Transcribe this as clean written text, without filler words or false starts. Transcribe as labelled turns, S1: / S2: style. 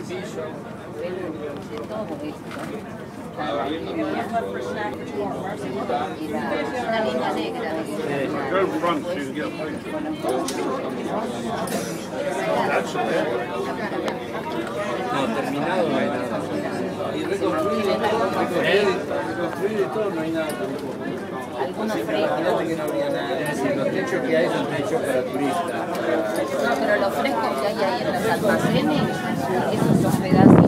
S1: De todo esto. Y una línea negra.
S2: Go in front so you can get a picture.
S3: No, terminado no hay nada. Y reconstruido y todo no hay nada tampoco.
S1: Algunos
S3: Fíjate
S1: frescos.
S3: que no habría nada. Es decir, los techos que hay son techos para turistas.
S1: No, pero los frescos que hay ahí en los almacenes, esos son pedazos